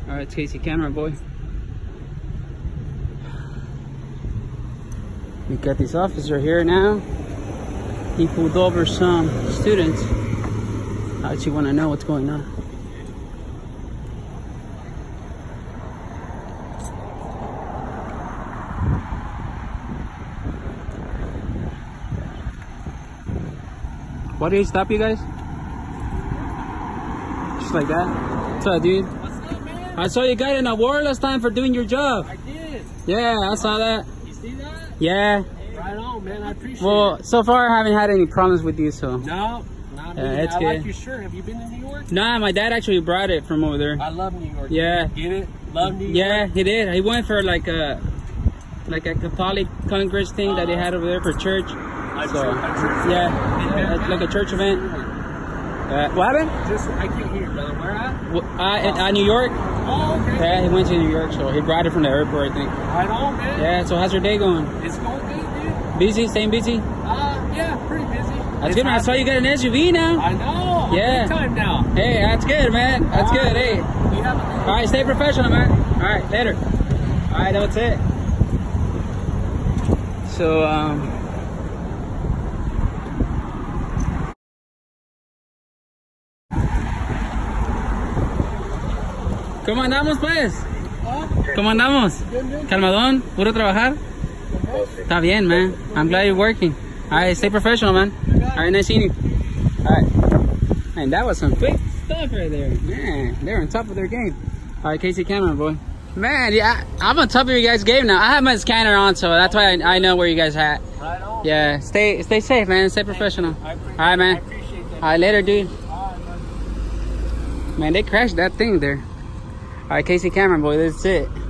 All right, it's Casey camera boy. We got this officer here now. He pulled over some students. I actually want to know what's going on. Why did he stop you guys? Just like that? What's up, dude? What's up, man? I saw you got an award last time for doing your job. I did. Yeah, I saw that. You see that? Yeah. Hey, right on, man. I appreciate it. Well, so far I haven't had any problems with you, so. No, not me. It's I good. like your shirt. Have you been to New York? Nah, my dad actually brought it from over there. I love New York. Yeah. Get it? Love New York? Yeah, he did. He went for like a Catholic Congress thing that they had over there for church. Yeah, it's like a church event. What happened? I can't hear you, brother. Where at? New York. Oh, okay. Yeah, he went to New York, so he brought it from the airport, I think. Right on, man. Yeah, so how's your day going? It's going good, dude. Busy? Staying busy? Yeah, pretty busy. That's good, man. I saw you got an SUV now. I know. Yeah. Big time now. Hey, that's good, man. That's All good. right. Hey. We have a All right, stay professional, man. All right, later. All right, that's it. So, ¿cómo andamos, pues? ¿Cómo andamos? Calmadón, puro trabajar. Está bien, man. I'm glad you're working. All right, stay professional, man. All right, nice seeing you. All right. Man, that was some quick stuff right there. Man, they're on top of their game. All right, Casey camera boy. Man, yeah, I'm on top of your guys' game now. I have my scanner on, so that's why I know where you guys at. Right on. Yeah, stay safe, man. Stay professional. All right, man. I appreciate that. All right, later, dude. All right, man. Man, they crashed that thing there. All right, Casey camera boy, that's it.